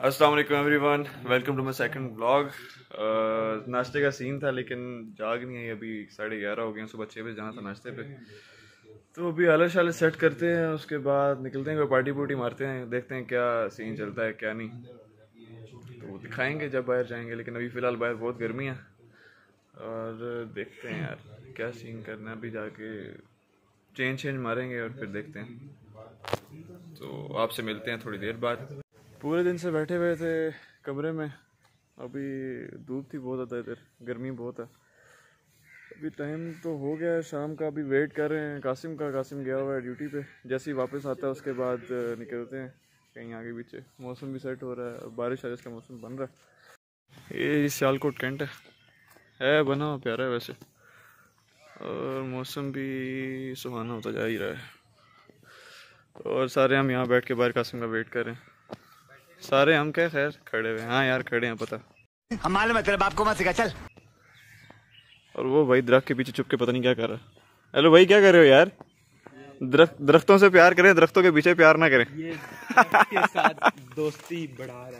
अस्सलाम वालेकुम everyone, welcome to my second blog. नाश्ते का सीन था लेकिन जाग नहीं आई, अभी 11:30 हो गए हैं। सुबह 6 बजे जाना था नाश्ते पे, तो अभी आलस शालस सेट करते हैं, उसके बाद निकलते हैं, कोई पार्टी पुर्टी मारते हैं, देखते हैं क्या सीन चलता है क्या नहीं, तो वो दिखाएंगे जब बाहर जाएंगे। लेकिन अभी फ़िलहाल बाहर बहुत गर्मी है और देखते हैं यार क्या सीन करना है। अभी जाके चेंज मारेंगे और फिर देखते हैं। तो आपसे मिलते हैं थोड़ी देर बाद। पूरे दिन से बैठे हुए थे कमरे में, अभी धूप थी बहुत ज़्यादा, इधर गर्मी बहुत है। अभी टाइम तो हो गया है शाम का, अभी वेट कर रहे हैं कासिम का। कासिम गया हुआ है ड्यूटी पे, जैसे ही वापस आता है उसके बाद निकलते हैं कहीं आगे पीछे। मौसम भी सेट हो रहा है, बारिश वारिश का मौसम बन रहा है। ये सियालकोट कैंट है बना हुआ, प्यारा है वैसे, और मौसम भी सुहाना होता जा ही रहा है। और सारे हम यहाँ बैठ के बाहर कासिम का वेट कर रहे हैं। सारे हम क्या खैर खड़े हुए, हाँ यार खड़े हैं, पता हम मालूम है तेरे बाप को मत सिखा, चल। और वो भाई दरख्त के पीछे छुप के पता नहीं क्या कर रहा है। हेलो भाई, क्या कर रहे हो यार? दरख्तों से प्यार करें, दरख्तों के पीछे प्यार ना करें। ये के साथ दोस्ती बढ़ा रहा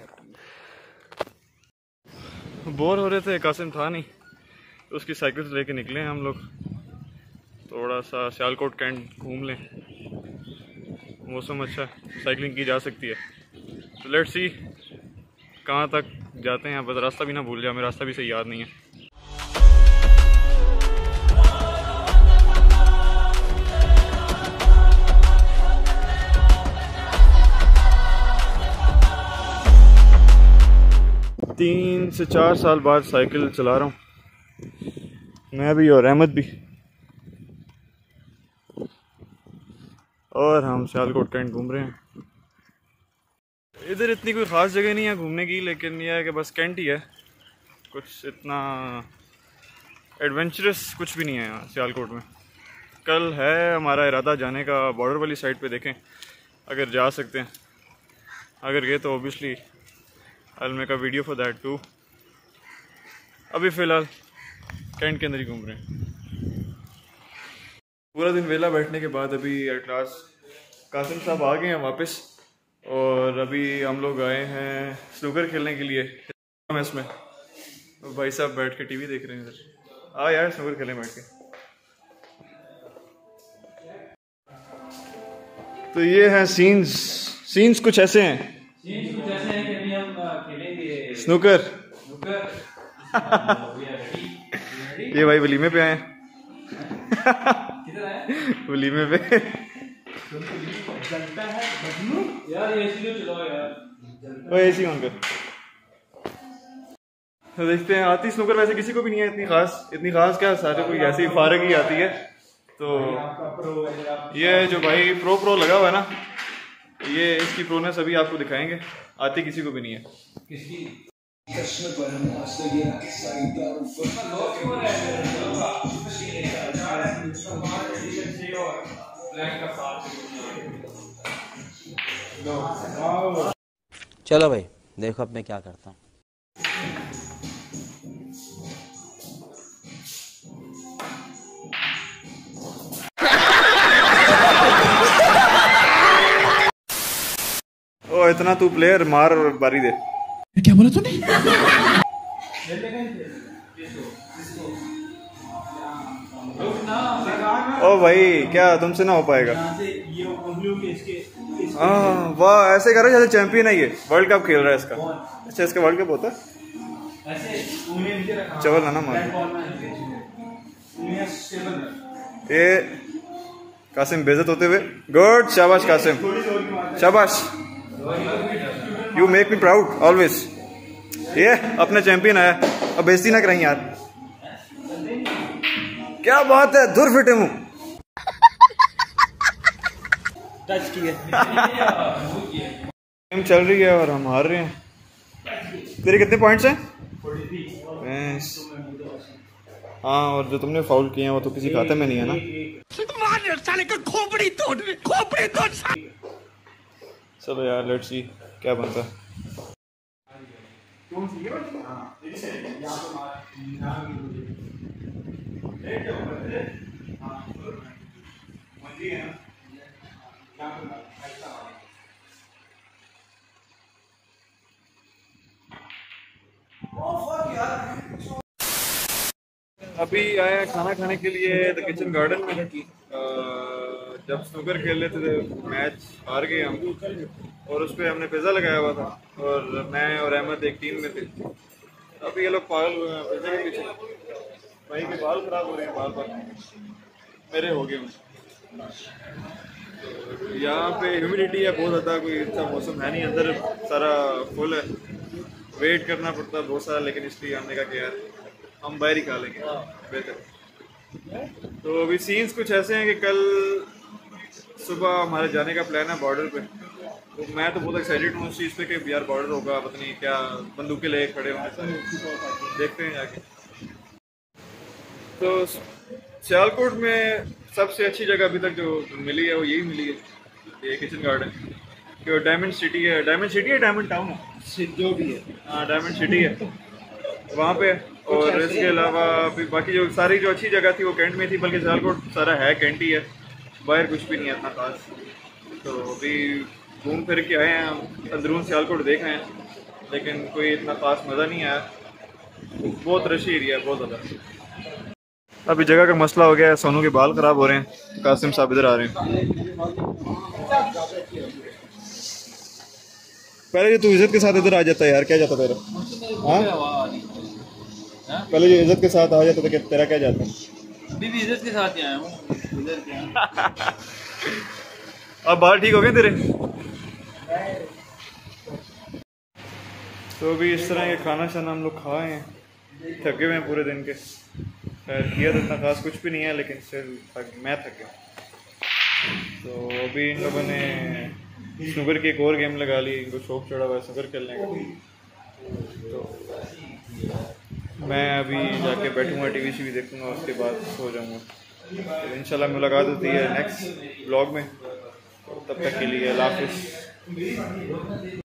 है। बोर हो रहे थे, कासिम था नहीं, तो उसकी साइकिल से लेके निकले हैं हम लोग, थोड़ा सा सियालकोट कैंट घूम लें। मौसम अच्छा है, साइकिलिंग की जा सकती है। तो लेट्स सी कहाँ तक जाते हैं। बस रास्ता भी ना भूल जाए, हमें रास्ता भी सही याद नहीं है। तीन से 4 साल बाद साइकिल चला रहा हूँ मैं भी और अहमद भी, और हम सियालकोट कैंट घूम रहे हैं। इधर इतनी कोई ख़ास जगह नहीं है घूमने की, लेकिन यह है कि बस कैंट ही है, कुछ इतना एडवेंचरस कुछ भी नहीं है यहाँ सियालकोट में। कल है हमारा इरादा जाने का बॉर्डर वाली साइड पे, देखें अगर जा सकते हैं। अगर गए तो obviously I will make a video for that too. अभी फ़िलहाल कैंट के अंदर ही घूम रहे हैं। पूरा दिन वेला बैठने के बाद अभी एट लास्ट कासिम साहब आ गए हैं वापस, और अभी हम लोग आए हैं स्नूकर खेलने के लिए इसमें। तो भाई साहब बैठ के टीवी देख रहे हैं इधर। आ यार स्नूकर खेलें बैठ के। तो ये हैं सीन्स कुछ ऐसे हैं। कि अभी हम खेलेंगे स्नूकर। ये भाई वलीमे पे आए हैं। वलीमे पे यार एसी तो चलाओ यार, वो एसी ऑन कर। तो देखते हैं, आती स्नूकर वैसे किसी को भी नहीं है इतनी खास क्या, सारे कोई ऐसे ही फारग ही आती है। तो ये जो भाई प्रो लगा हुआ है ना, ये इसकी प्रोनेस अभी आपको दिखाएंगे, आती किसी को भी नहीं है। चलो भाई देखो अब मैं क्या करता हूँ। ओ इतना तू प्लेयर मार और बारी दे। क्या बोला तूने? ओ भाई क्या तुमसे ना हो पाएगा? हाँ वाह, ऐसे करो जैसे चैंपियन है, ये वर्ल्ड कप खेल रहा है इसका। अच्छा इसका वर्ल्ड कप होता है। चवल ना मार ये कासिम बेइज्जत होते हुए। गुड, शाबाश कासिम, शाबाश, you make me proud always. ये अपने चैंपियन आया, अब बेइज्जती ना कराई यार। क्या बात है, दूर फिटे मुंह। टच किए। गेम चल रही है और हम हार रहे हैं। तेरे कितने पॉइंट्स हैं? 43। हाँ, और जो तुमने फाउल किए हैं वो तो किसी खाते में नहीं है ना। चलो यार लेट्स सी क्या बनता है। अभी आए हैं खाना खाने के लिए द किचन गार्डन में। जब स्नूकर खेल रहे थे मैच हार गए हम, और उस पर हमने पिज़्ज़ा लगाया हुआ था, और मैं और अहमद एक टीम में थे। अभी ये लोग पागल हुए हैं पिज़्ज़ा के पीछे। भाई के बाल खराब हो रहे हैं बार बार, मेरे हो गए हैं। यहाँ पे ह्यूमिडिटी है बहुत ज़्यादा, कोई अच्छा मौसम है नहीं, अंदर सारा फुल है, वेट करना पड़ता है बहुत सारा, लेकिन इसलिए हमने कहा कि यार हम बाहर ही खा लेंगे बेहतर। तो अभी सीन्स कुछ ऐसे हैं कि कल सुबह हमारे जाने का प्लान है बॉर्डर पे। तो मैं तो बहुत एक्साइटेड हूँ उस चीज़ पे कि यार बॉर्डर होगा, पता नहीं क्या बंदूकें ले खड़े होंगे सारे, देखते हैं जाके। तो सियालकोट में सबसे अच्छी जगह अभी तक जो मिली है वो यही मिली है, ये किचन गार्डन। कि डायमंड सिटी है, डायमंड सिटी है, डायमंड टाउन है, जो भी है, हाँ डायमंड सिटी है वहाँ पे। और इसके अलावा अभी बाकी जो सारी जो अच्छी जगह थी वो कैंट में थी, बल्कि सियालकोट सारा है कैंट ही है, बाहर कुछ भी नहीं है इतना खास। तो अभी घूम फिर के आए हैं, अंदरून सियालकोट देख रहे हैं, लेकिन कोई इतना खास मज़ा नहीं आया, बहुत रशी एरिया है बहुत ज़्यादा। अभी जगह का मसला हो गया है, सोनू के बाल ख़राब हो रहे हैं, तो कासिम साहब इधर आ रहे हैं। पहले जो तू इज्जत के साथ इधर आ जाता है यार, क्या जाता तेरा? हाँ पहले जो इज्जत के साथ आ जाता था, तेरा क्या जाता? अभी भी इज्जत के साथ ही आया हूँ इधर क्या। अब बाल ठीक हो गए तेरे? तो अभी इस तरह के खाना शाना हम लोग खाए हैं, थके हुए हैं पूरे दिन के। खैर किया तो इतना खास कुछ भी नहीं है, लेकिन सिर्फ मैं थक गया। तो अभी इन लोगों ने स्नूकर की एक और गेम लगा ली, इनको शौक चढ़ा हुआ है स्नूकर खेलने का। तो मैं अभी जाके बैठूंगा, टीवी सी भी देखूंगा, उसके बाद सो जाऊंगा। तो इंशाल्लाह मुलाकात होती है नेक्स्ट व्लॉग में, तब तक के लिए अल्लाह हाफ़िज़।